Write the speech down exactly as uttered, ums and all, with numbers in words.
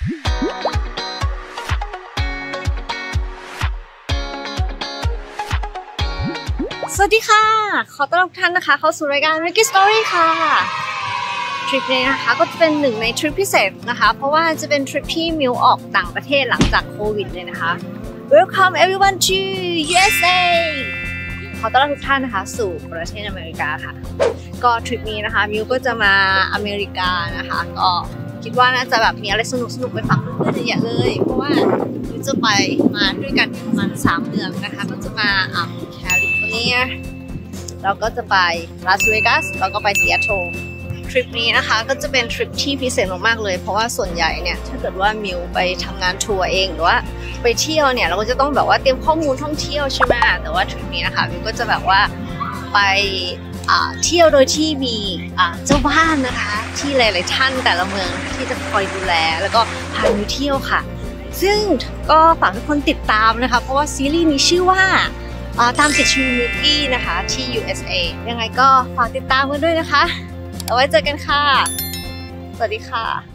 สวัสดีค่ะขอต้อนรับทุกท่านนะคะเข้าสู่รายการ Ricky Story ค่ะทริปนี้นะคะก็จะเป็นหนึ่งในทริปพิเศษนะคะเพราะว่าจะเป็นทริปที่มิวออกต่างประเทศหลังจากโควิดเลยนะคะ Welcome everyone to ยู เอส เอ ขอต้อนรับทุกท่านนะคะสู่ประเทศอเมริกาค่ะก็ทริปนี้นะคะมิวก็จะมาอเมริกานะคะก็คิดว่าน่าจะแบบมีอะไรสนุกๆไปฝากเพื่อนๆเยอะเลยเพราะว่ามิวจะไปมาด้วยกันประมาณสามเมืองนะคะก็จะมาอ่าแคลิฟอร์เนียเราก็จะไปลาสเวกัสแล้วก็ไปซีแอตเทิลทริปนี้นะคะก็จะเป็นทริปที่พิเศษมากๆเลยเพราะว่าส่วนใหญ่เนี่ยถ้าเกิดว่ามิวไปทำงานทัวร์เองหรือว่าไปเที่ยวเนี่ยเราก็จะต้องแบบว่าเตรียมข้อมูลท่องเที่ยวใช่ไหมแต่ว่าทริปนี้นะคะมิวก็จะแบบว่าไปเที่ยวโดยที่มีเจ้าบ้านนะคะที่หลายๆท่านแต่ละเมืองที่จะคอยดูแลแล้วก็พามิวเที่ยวค่ะซึ่งก็ฝากทุกคนติดตามนะคะเพราะว่าซีรีส์นี้ชื่อว่าตามติดชีวิตมิวกี้นะคะที่ ยู เอส เอ ยังไงก็ฝากติดตามกันด้วยนะคะเอาไว้เจอกันค่ะสวัสดีค่ะ